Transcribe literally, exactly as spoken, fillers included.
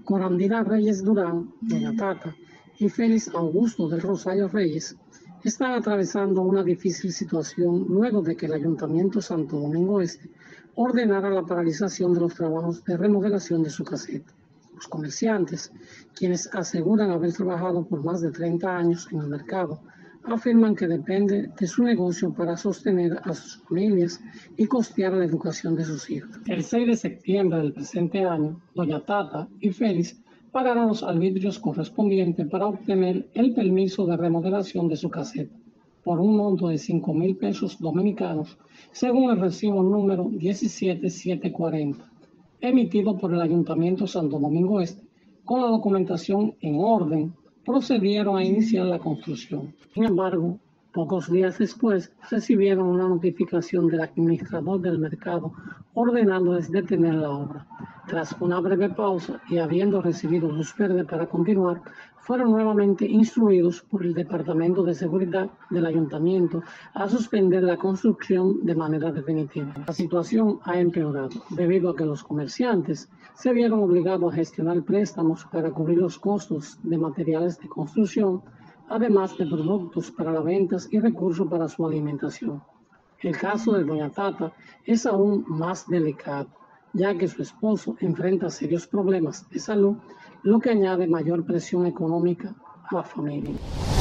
Corandira Reyes Durán, doña Tata, y Félix Augusto del Rosario Reyes están atravesando una difícil situación luego de que el Ayuntamiento Santo Domingo Este ordenara la paralización de los trabajos de remodelación de su caseta. Los comerciantes, quienes aseguran haber trabajado por más de treinta años en el mercado, afirman que depende de su negocio para sostener a sus familias y costear la educación de sus hijos. El seis de septiembre del presente año, doña Tata y Félix pagaron los arbitrios correspondientes para obtener el permiso de remodelación de su caseta por un monto de cinco mil pesos dominicanos, según el recibo número diecisiete mil setecientos cuarenta, emitido por el Ayuntamiento Santo Domingo Este. Con la documentación en orden, procedieron a iniciar la construcción. Sin embargo, pocos días después, recibieron una notificación del administrador del mercado ordenándoles detener la obra. Tras una breve pausa y habiendo recibido luz verde para continuar, fueron nuevamente instruidos por el Departamento de Seguridad del Ayuntamiento a suspender la construcción de manera definitiva. La situación ha empeorado debido a que los comerciantes se vieron obligados a gestionar préstamos para cubrir los costos de materiales de construcción, además de productos para las ventas y recursos para su alimentación. El caso de doña Tata es aún más delicado, ya que su esposo enfrenta serios problemas de salud, lo que añade mayor presión económica a la familia.